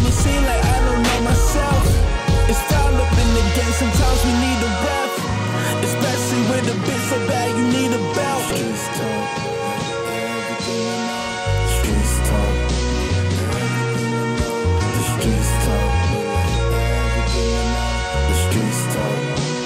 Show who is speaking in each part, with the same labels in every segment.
Speaker 1: it seem like I don't know myself. It's foul up in the game, sometimes we need a ref, especially with a bitch so bad you need a belt. Streets talk, everything I know. Streets talk, everything I know. The streets talk, everything I know. The streets talk.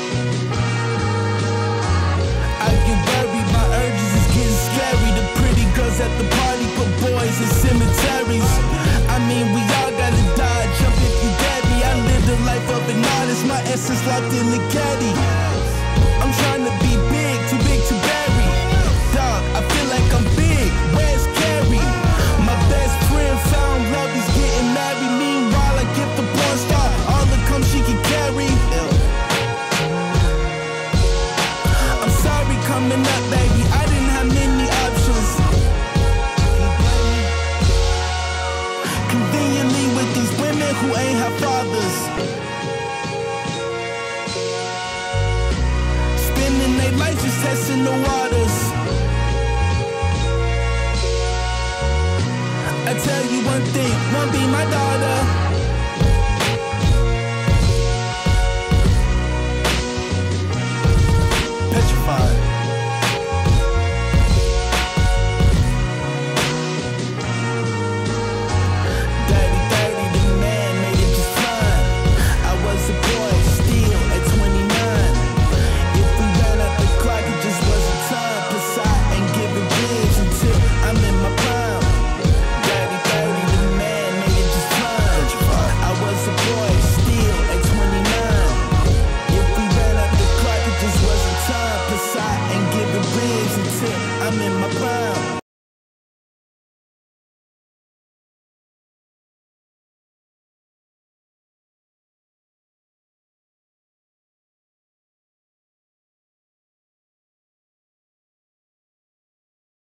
Speaker 1: I get worried, my urges is getting scary. The pretty girls at the party put boys in cemeteries. I mean, we all gotta die, jump if you get me. I live the life of an artist, my essence locked in the caddy. I'm trying to be big to bury. Dog, I feel like I'm big, where's Carrie? My best friend found love, he's getting married. Meanwhile, I give the porn star all the cum she can carry. I'm sorry coming up, baby, I didn't have many options. Conveniently with these women who ain't have fathers, spending their life just testing the waters. I tell you one thing, won't be my daughter.